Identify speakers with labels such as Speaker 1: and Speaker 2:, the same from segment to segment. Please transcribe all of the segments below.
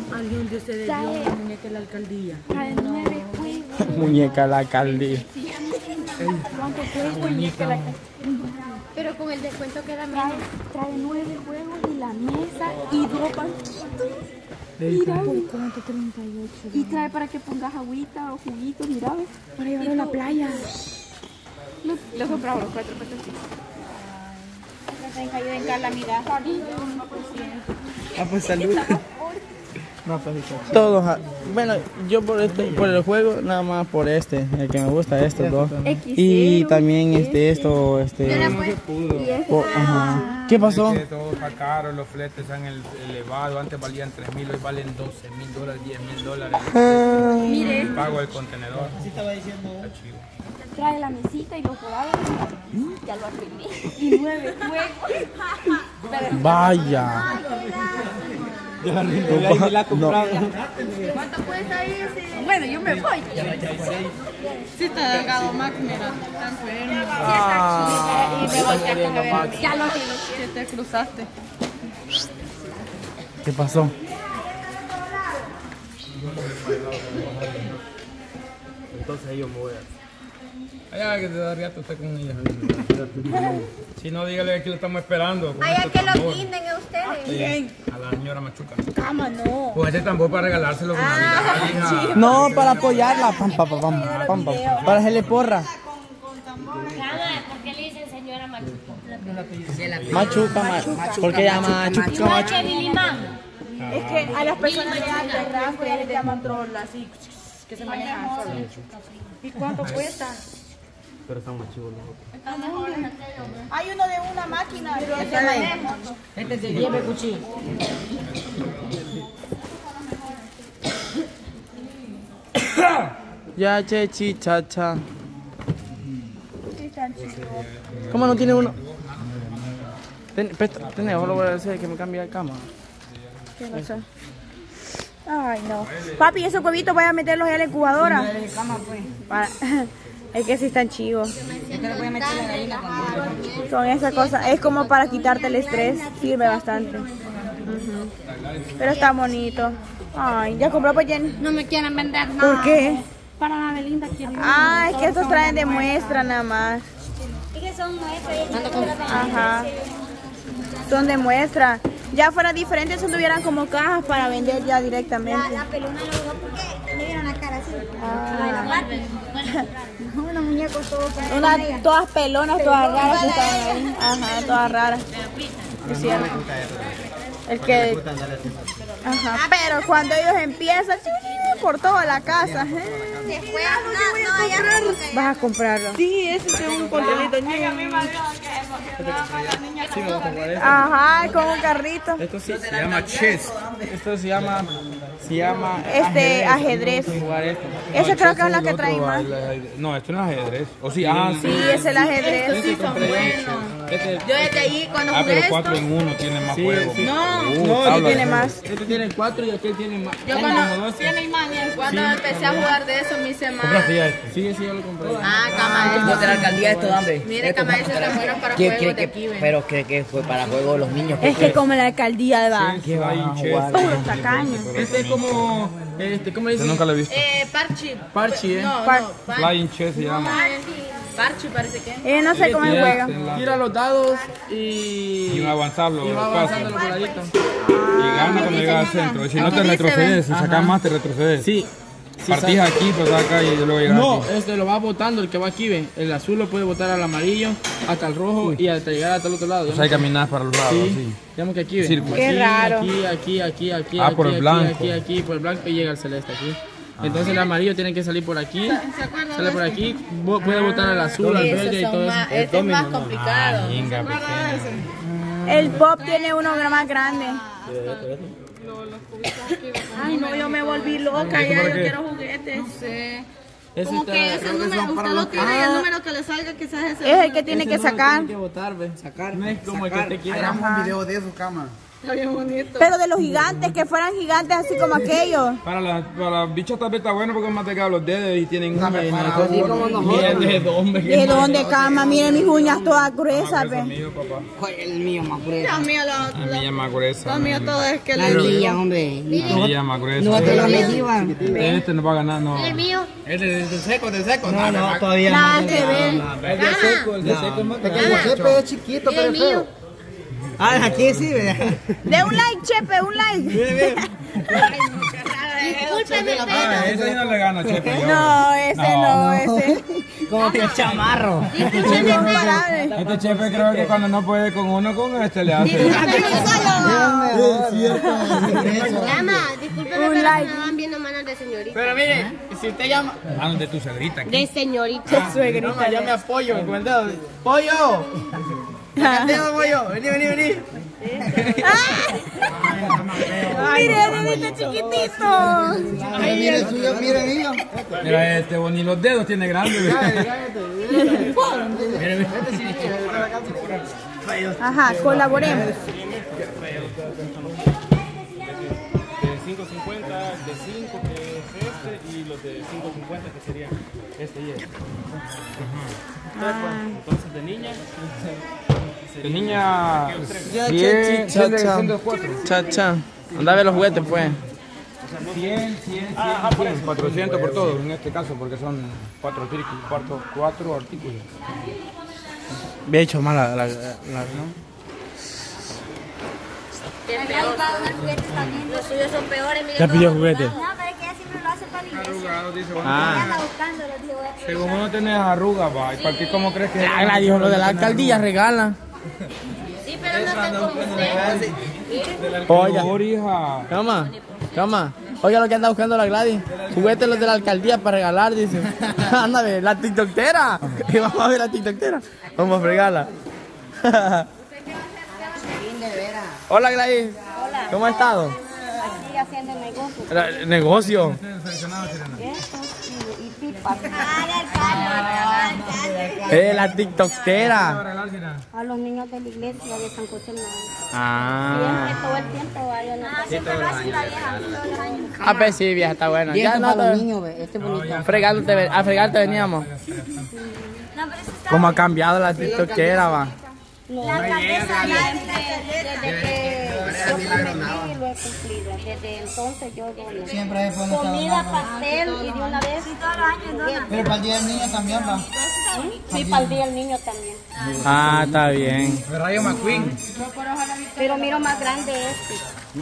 Speaker 1: Alguien de ustedes dio una muñeca de la alcaldía.
Speaker 2: Trae 9 juegos.
Speaker 3: Muñeca de la alcaldía.
Speaker 2: ¿Cuánto cuesta muñeca de la alcaldía?
Speaker 4: Pero con el descuento que era
Speaker 2: Trae 9 juegos y la mesa y 2 banquitos. Mira, ¿por cuánto? 38. Y trae para que pongas agüita o juguitos, mira, ¿ves? Para llevarlo a la playa. Lo compramos los 4 pesos. Se cayó en Carla, mira.
Speaker 3: Ah, pues salud. No, pues, todos, bueno, yo por el juego, nada más por el que me gusta, estos dos. Y también esto. Ajá. ¿Qué pasó?
Speaker 5: Que todo está caro, los fletes han elevado, antes valían 3.000, hoy valen $12.000, $10.000.
Speaker 2: Mire.
Speaker 5: El pago del contenedor.
Speaker 6: Así estaba diciendo.
Speaker 5: Está chido.
Speaker 2: Trae la mesita y los jugadores. Ya lo arreglé. Y 9 juegos.
Speaker 3: Vaya.
Speaker 4: ¿Cuánto cuesta ese?
Speaker 2: Bueno, yo me voy.
Speaker 1: Sí, está delgado, Max, mira, está enfermo.
Speaker 2: Y me volteé con el ya lo arreglé.
Speaker 1: Que te cruzaste.
Speaker 3: ¿Qué pasó?
Speaker 5: Entonces yo me voy a... Allá que te da riato usted con ella. Si no, dígale que aquí lo estamos esperando.
Speaker 4: Allá que lo guinden a ustedes.
Speaker 5: A la señora Machuca.
Speaker 2: Cama, no.
Speaker 5: Pues este tambor para regalárselo con Navidad.
Speaker 3: No, para apoyarla. Para hacerle porra.
Speaker 4: ¿Por qué le dicen señora Machuca?
Speaker 3: Machuca. ¿Por qué llama Machuca?
Speaker 2: Es que a las personas de alta rango ya les llaman troll, así que se manejan solo. ¿Y cuánto cuesta?
Speaker 5: Pero están más chivos los
Speaker 2: Hay uno de una máquina que se maneja.
Speaker 1: Este se lleve cuchillo.
Speaker 3: Ya, chechi, chacha. ¿Cómo no tiene uno? Tenés, solo voy a decir que me cambie de cama.
Speaker 2: ¿Qué pasa? Ay, no. Papi, esos huevitos voy a meterlos en la incubadora. Es que sí están chivos. Son esas cosas. Es como para quitarte el estrés. Sirve bastante. Pero está bonito. Ay, ¿ya compró pues Jenny?
Speaker 4: No me quieren vender nada.
Speaker 2: ¿Por qué?
Speaker 4: Para la Belinda quieren.
Speaker 2: Ah, es que estos traen de muestra nada más.
Speaker 4: Es que son muestras.
Speaker 2: Ajá. Son de muestra. Ya fuera diferente, si tuvieran como cajas para vender ya directamente.
Speaker 4: La pelona lo digo porque le dieron la cara así. La Barbie. Unos muñecos todos.
Speaker 2: Todas pelonas, todas raras que estaban ahí. Ajá, todas raras. Es cierto. El que... Ajá, pero cuando ellos empiezan por toda la casa.
Speaker 4: Después, no, ya
Speaker 2: ¿Vas a comprarlo?
Speaker 1: Sí, ese es un controlito.
Speaker 2: Ajá, con un carrito.
Speaker 3: Esto sí
Speaker 5: Se llama chess.
Speaker 3: Esto se llama
Speaker 2: ajedrez.
Speaker 3: Jugar esto.
Speaker 2: Ese creo que es la que trae más.
Speaker 5: No, esto no es ajedrez. O sí,
Speaker 2: Sí, ese es el ajedrez.
Speaker 1: Sí, son buenos. Yo desde ahí cuando jugué
Speaker 5: pero
Speaker 1: esto,
Speaker 5: 4 en 1 tiene más juegos.
Speaker 1: no,
Speaker 2: Este tiene más.
Speaker 3: Este tiene 4 y aquel tiene más.
Speaker 1: yo cuando empecé a jugar de eso me hice más.
Speaker 5: ¿Compraste ya este?
Speaker 3: Sí, yo lo compré.
Speaker 1: Ah, cama,
Speaker 6: Los de la alcaldía esto, dame.
Speaker 1: mire, cama, ese está bueno para juegos de aquí, ven.
Speaker 6: Pero que fue para juegos de los niños.
Speaker 2: Es que como la alcaldía va.
Speaker 3: ¿Qué va a jugar?
Speaker 2: Tacaño.
Speaker 3: Este es como, ¿cómo le
Speaker 5: Yo
Speaker 3: dicen?
Speaker 5: nunca lo he visto.
Speaker 1: Parchi.
Speaker 3: Parche,
Speaker 1: No,
Speaker 5: Flying chess se llama.
Speaker 1: Parchi parece que.
Speaker 2: No sé cómo se juega.
Speaker 3: Tira los dados
Speaker 5: Y
Speaker 3: y
Speaker 5: va avanzando.
Speaker 3: va avanzando los voladitos.
Speaker 5: Y gana cuando llega al centro. Y si no te retrocedes, si sacas más te retrocedes.
Speaker 3: Sí.
Speaker 5: Partís aquí, pues acá y luego llegas
Speaker 3: No,
Speaker 5: aquí.
Speaker 3: lo va botando el que va aquí, ven. El azul lo puede botar al amarillo, hasta el rojo y hasta llegar hasta el otro lado.
Speaker 5: O sea, hay que caminar para los lados,
Speaker 3: Sí.
Speaker 5: sí.
Speaker 3: Digamos que aquí, ven.
Speaker 5: Círculo.
Speaker 2: Qué
Speaker 3: Aquí,
Speaker 2: raro.
Speaker 3: Aquí,
Speaker 5: Ah, por el blanco.
Speaker 3: aquí, por el blanco y llega el celeste aquí. Entonces el amarillo tiene que salir por aquí, sale por aquí, puede botar al azul, al verde y todo eso.
Speaker 1: Este es más complicado.
Speaker 5: Venga, pequeño.
Speaker 2: El Bob tiene uno más grande. Ay, no, yo me volví loca. Ya yo quiero juguetes.
Speaker 3: Ese
Speaker 1: Como que ese número, usted lo tira y el número que le salga quizás es ese.
Speaker 2: Es el que tiene que sacar.
Speaker 3: Tiene que botar, ven, sacar. No es como el que te quiera.
Speaker 6: Hagamos un video de eso, cama.
Speaker 1: Está bien bonito.
Speaker 2: Pero de los gigantes, que fueran gigantes así como aquellos.
Speaker 5: Para las bichas tal vez está bueno porque es más delgado los dedos y tienen uñas.
Speaker 6: Así como nosotros.
Speaker 2: ¿De dónde, cama? Miren mis uñas todas gruesas, ve.
Speaker 6: El mío más grueso.
Speaker 1: La mía,
Speaker 5: La mía es más gruesa.
Speaker 1: la mía todo es que
Speaker 6: La mía, hombre.
Speaker 5: La mía es más gruesa.
Speaker 6: No te lo medían.
Speaker 5: Este no va a ganar, no.
Speaker 4: El mío.
Speaker 3: Este del seco.
Speaker 6: No, todavía
Speaker 2: Nada que ver.
Speaker 3: El de seco es más
Speaker 6: El Chepe es chiquito, pero es feo.
Speaker 3: Ah, aquí sí, vea.
Speaker 2: De un like, Chepe, un like.
Speaker 4: Discúlpeme,
Speaker 5: Ah, ese sí no le gana, Chepe. yo.
Speaker 2: No, ese no, ese.
Speaker 6: Como que chamarro.
Speaker 5: Este Chepe creo que cuando no puede con uno, con este le hace.
Speaker 4: Llama, discúlpeme,
Speaker 2: Un
Speaker 4: pero
Speaker 2: like.
Speaker 4: me van viendo manos de señorita.
Speaker 3: Pero mire, si usted llama...
Speaker 5: Ah, de tu suegrita.
Speaker 4: De señorita.
Speaker 3: No, yo me apoyo con el dedo. ¡Pollo! Cantemos, pollo. Vení.
Speaker 2: Miren, este chiquitito.
Speaker 3: Mire, suyo, mire, niño.
Speaker 5: Mira este, ni los dedos tiene grandes.
Speaker 2: Ajá, colaboremos.
Speaker 7: De 5.50, de 5 que es este y los de 5.50 que serían este y este. Entonces de niña.
Speaker 5: De niña.
Speaker 3: Cha. Anda a ver los juguetes, pues.
Speaker 5: 100, 400 por todo, en este caso, porque son 4 artículos.
Speaker 3: Bien hecho mal la
Speaker 4: Los suyos son peores, miren.
Speaker 3: Ya pidió juguete.
Speaker 4: No, pero es que ella siempre lo hace para la iglesia.
Speaker 5: Arrugados, dice, bueno,
Speaker 3: Ah.
Speaker 4: Anda buscando, los digo,
Speaker 5: según uno tenés arrugas, va. ¿Y para qué, cómo crees que?
Speaker 3: La dijo lo de la alcaldía regalan.
Speaker 4: sí, pero no están como usted.
Speaker 3: Oiga,
Speaker 5: Hija.
Speaker 3: cama. Oiga lo que anda buscando la Gladys. Juguetes los de la alcaldía para regalar, dice. Anda a ver, la tiktokera. Y vamos a ver la tiktokera. Vamos a fregarla. Hola Gladys.
Speaker 4: Hola.
Speaker 3: ¿Cómo has estado?
Speaker 4: Aquí haciendo negocio.
Speaker 3: Negocio.
Speaker 4: Y pipas.
Speaker 3: La tiktokera.
Speaker 4: A los niños de la iglesia de San José María.
Speaker 3: Ah.
Speaker 4: Siempre, todo el tiempo, vayan a siempre lo hace la vieja, todos los años.
Speaker 3: Ah, pues sí, vieja, está bueno.
Speaker 6: Y
Speaker 3: Ya
Speaker 6: esto
Speaker 3: no
Speaker 6: para los niños, ve. Este es bonito.
Speaker 3: a fregarte veníamos. ¿Cómo ha cambiado la tiktokera, va?
Speaker 4: La alcaldesa desde que yo prometí lo he cumplido. Desde entonces yo dono.
Speaker 3: Siempre es bueno
Speaker 4: Comida, pastel y de una vez. Todos los años dona.
Speaker 3: Pero para el día del niño también, va.
Speaker 4: Sí, para el día del niño también.
Speaker 3: Ah, está bien.
Speaker 5: Rayo McQueen.
Speaker 4: Pero miro más grande este.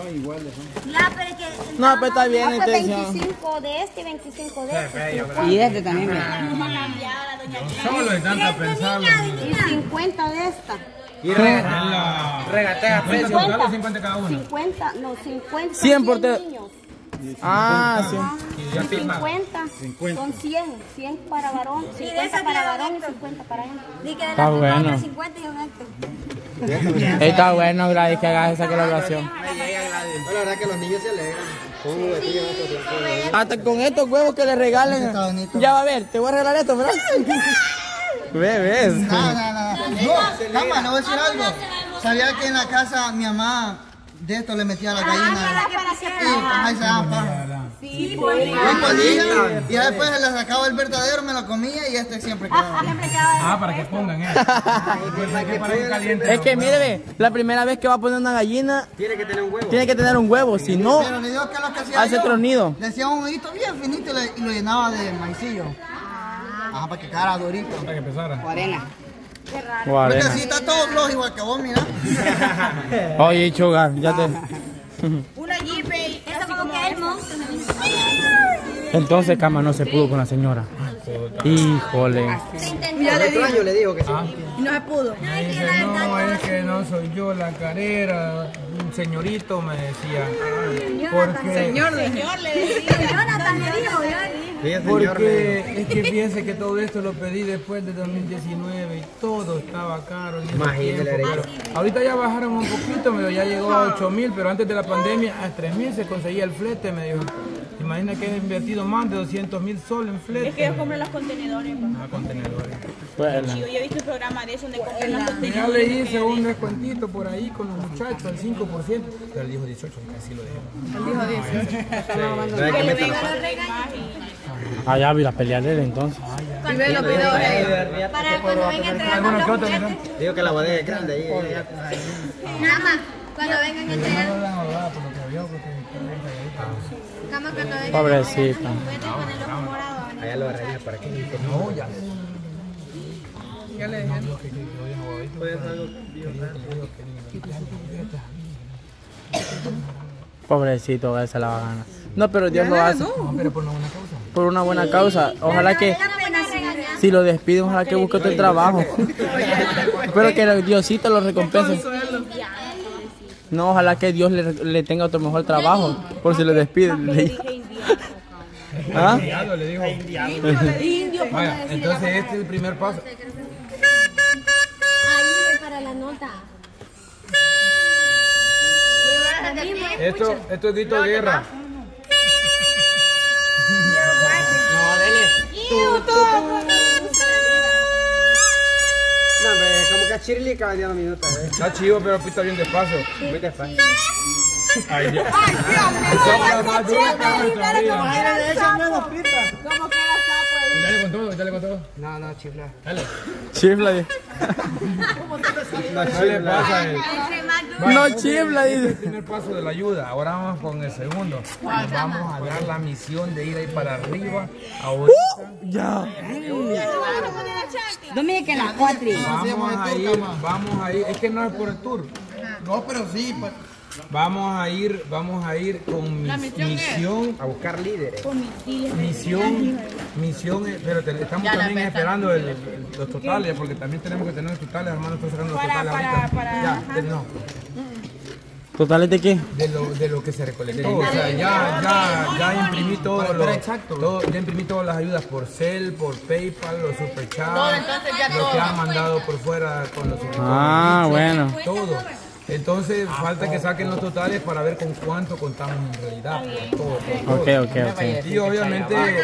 Speaker 3: No, pues está bien,
Speaker 4: Ah, pues
Speaker 3: entonces.
Speaker 4: 25 de este y 25 de este.
Speaker 6: Y este también, ve.
Speaker 5: Solo de tanta pensarlo.
Speaker 4: Y 50 de esta.
Speaker 5: Y regatea precio. 50 cada uno.
Speaker 4: 50, no, 50.
Speaker 3: 100 por
Speaker 4: te.
Speaker 3: te- Ah, sí.
Speaker 4: 50, son 100 para varón, 50 para varón y 50 para hembra.
Speaker 3: Está bueno.
Speaker 4: 50 y un acto.
Speaker 3: Está bueno, Gladys, que hagas esa colaboración.
Speaker 6: La verdad que los niños se alegran.
Speaker 3: Hasta con estos huevos que le regalen. Ya va a ver, te voy a regalar esto, ¿verdad? Ves.
Speaker 8: No, cama, no voy a decir algo. Sabía que en la casa mi mamá de esto le metía a la gallina. Ahí se daba
Speaker 4: Sí,
Speaker 8: y ya después le sacaba el verdadero, me lo comía y este siempre quedaba.
Speaker 5: Ah, para que pongan,
Speaker 3: Es que mire, ve, la primera vez que va a poner una gallina, tiene que tener un huevo, si no,
Speaker 8: Pero le digo que lo que hacía
Speaker 3: hace
Speaker 8: yo,
Speaker 3: tronido.
Speaker 8: le hacía un huevito bien finito y lo llenaba de maicillo. Ajá, para que quedara durito.
Speaker 5: Para que empezara.
Speaker 6: Arena.
Speaker 8: Porque así está todo flojo igual que vos, mira.
Speaker 3: Oye, Chugar, ya te...
Speaker 4: Una jeepey. Eso como que es el monstruo.
Speaker 3: Entonces, cama, no se pudo con la señora. Híjole.
Speaker 6: Yo le digo que sí.
Speaker 2: Y no se pudo.
Speaker 5: Me dice, no, es que no soy yo la carera. Un señorito me decía. Porque,
Speaker 2: Señor, le decía.
Speaker 4: Jonathan me dijo,
Speaker 5: porque es que fíjense que todo esto lo pedí después de 2019 y todo estaba caro. en ese tiempo, pero ahorita ya bajaron un poquito, ya llegó a 8.000, pero antes de la pandemia a 3.000 se conseguía el flete, me dijo. imagina que he invertido más de 200,000 soles en flete.
Speaker 2: Es que ellos compran los contenedores.
Speaker 5: Contenedores.
Speaker 2: Bueno. Sí, yo he visto un programa de eso donde compran los
Speaker 5: Ya
Speaker 2: contenedores.
Speaker 5: le hice un descuentito por ahí con los muchachos, al 5%. Pero él dijo 18, casi lo dejé.
Speaker 1: Él dijo 18.
Speaker 2: Que le vengan los regalos.
Speaker 3: Ah, ya vi la peleadera entonces.
Speaker 1: Y ve los videos.
Speaker 4: Para cuando vengan a entregarnos los juguetes.
Speaker 6: Digo que la bodega es grande ahí.
Speaker 4: Nada más, cuando vengan a entregar. Cama, cuando vengan
Speaker 3: Pobrecita.
Speaker 4: a entregar los juguetes con el ojo morado.
Speaker 6: Allá lo arregla para que
Speaker 5: No, ya.
Speaker 1: Ya le dije.
Speaker 3: Pobrecito, él se la va a ganar. No, pero Dios lo hace.
Speaker 5: No, pero por una buena causa.
Speaker 3: Por una buena causa. Ojalá que, si lo despiden, ojalá que busque otro trabajo. Espero que el Diosito lo recompense. No, ojalá que Dios le tenga otro mejor trabajo. Por si lo despiden. ¿Ah?
Speaker 5: Le dijo. Vaya, entonces este es el primer paso.
Speaker 4: Ahí para la nota.
Speaker 5: Esto es grito de guerra.
Speaker 6: No, hombre, como que a Shirley acaba de 2 minutos.
Speaker 5: Está chivo, pero pita bien despacio.
Speaker 6: Muy despacio.
Speaker 5: Ay, Dios. Sopla más duro que nuestra vida. Dale con todo, dale con todo.
Speaker 6: No, chifla.
Speaker 5: Dale.
Speaker 3: Chifla.
Speaker 5: No le pasa a él.
Speaker 3: No chifla,
Speaker 5: Este es el
Speaker 3: dice.
Speaker 5: primer paso de la ayuda. Ahora vamos con el segundo. Nos vamos a dar la misión de ir ahí para arriba. Ahorita.
Speaker 3: Ya.
Speaker 4: Dominique la cuatri.
Speaker 5: Vamos a ir. Es que no es por el tour.
Speaker 8: No, pero sí.
Speaker 5: Vamos a ir con misión
Speaker 6: A buscar líderes.
Speaker 5: misión, pero estamos también esperando los totales, porque también tenemos que tener los totales, hermano, estoy sacando los totales ahorita. No,
Speaker 3: ¿Totales de qué?
Speaker 5: de lo que se recolectó, o sea, ya imprimí todo ya imprimí todas las ayudas por Cel, por PayPal, los superchats, lo que han mandado por fuera con los
Speaker 3: Bueno.
Speaker 5: todo. Entonces falta que saquen los totales para ver con cuánto contamos en realidad. Todo.
Speaker 3: Ok.
Speaker 5: Y obviamente